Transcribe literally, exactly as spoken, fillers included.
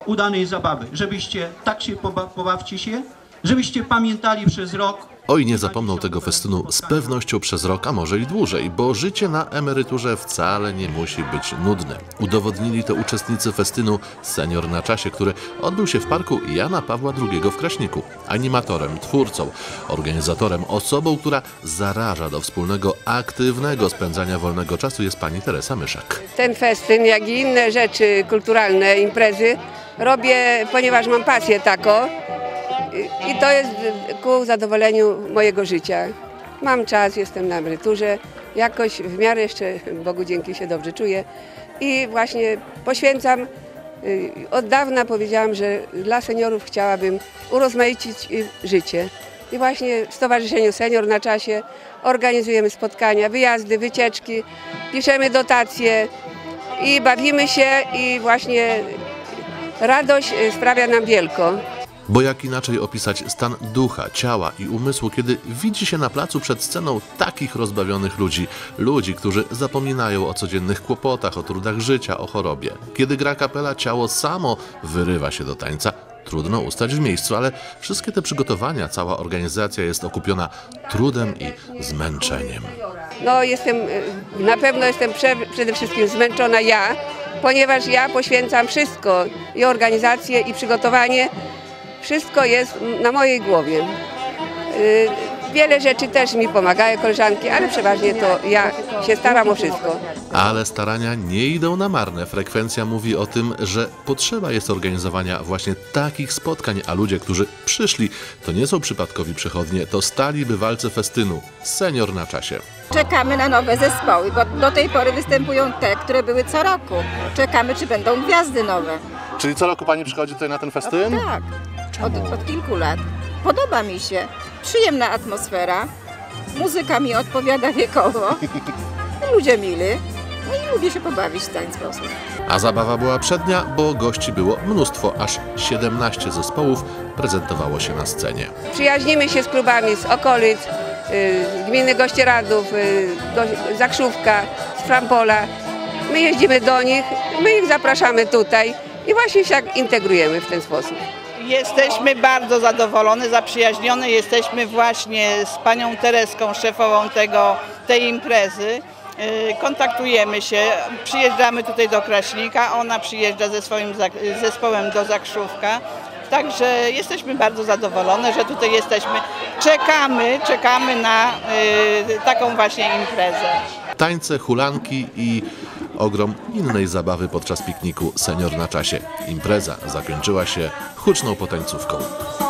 udanej zabawy, żebyście tak się poba pobawcie się, żebyście pamiętali przez rok. Oj, nie zapomną tego festynu z pewnością przez rok, a może i dłużej, bo życie na emeryturze wcale nie musi być nudne. Udowodnili to uczestnicy festynu Senior na czasie, który odbył się w parku Jana Pawła drugiego w Kraśniku. Animatorem, twórcą, organizatorem, osobą, która zaraża do wspólnego, aktywnego spędzania wolnego czasu jest pani Teresa Myszak. Ten festyn, jak i inne rzeczy kulturalne, imprezy robię, ponieważ mam pasję taką. I to jest ku zadowoleniu mojego życia. Mam czas, jestem na emeryturze, jakoś w miarę jeszcze, Bogu dzięki, się dobrze czuję. I właśnie poświęcam, od dawna powiedziałam, że dla seniorów chciałabym urozmaicić życie. I właśnie w Stowarzyszeniu Senior na czasie organizujemy spotkania, wyjazdy, wycieczki, piszemy dotacje i bawimy się i właśnie radość sprawia nam wielką. Bo jak inaczej opisać stan ducha, ciała i umysłu, kiedy widzi się na placu przed sceną takich rozbawionych ludzi, ludzi, którzy zapominają o codziennych kłopotach, o trudach życia, o chorobie. Kiedy gra kapela, ciało samo wyrywa się do tańca. Trudno ustać w miejscu, ale wszystkie te przygotowania, cała organizacja jest okupiona trudem i zmęczeniem. No jestem, na pewno jestem prze, przede wszystkim zmęczona ja, ponieważ ja poświęcam wszystko, i organizację, i przygotowanie. Wszystko jest na mojej głowie. Wiele rzeczy też mi pomagają koleżanki, ale przeważnie to ja się staram o wszystko. Ale starania nie idą na marne. Frekwencja mówi o tym, że potrzeba jest organizowania właśnie takich spotkań, a ludzie, którzy przyszli, to nie są przypadkowi przechodnie, to stali bywalcy festynu Senior na czasie. Czekamy na nowe zespoły, bo do tej pory występują te, które były co roku. Czekamy, czy będą gwiazdy nowe. Czyli co roku pani przychodzi tutaj na ten festyn? Tak, od, od kilku lat. Podoba mi się. Przyjemna atmosfera, muzyka mi odpowiada wiekowo, ludzie mili, no i lubię się pobawić w ten sposób. A zabawa była przednia, bo gości było mnóstwo, aż siedemnaście zespołów prezentowało się na scenie. Przyjaźnimy się z klubami z okolic, z gminy Gościeradów, z Zakrzówka, z Frampola. My jeździmy do nich, my ich zapraszamy tutaj i właśnie się integrujemy w ten sposób. Jesteśmy bardzo zadowolone, zaprzyjaźnione jesteśmy właśnie z panią Tereską, szefową tego, tej imprezy. Kontaktujemy się, przyjeżdżamy tutaj do Kraśnika, ona przyjeżdża ze swoim zespołem do Zakrzówka. Także jesteśmy bardzo zadowolone, że tutaj jesteśmy. Czekamy, czekamy na y, taką właśnie imprezę. Tańce, hulanki i ogrom innej zabawy podczas pikniku Senior na czasie. Impreza zakończyła się huczną potańcówką.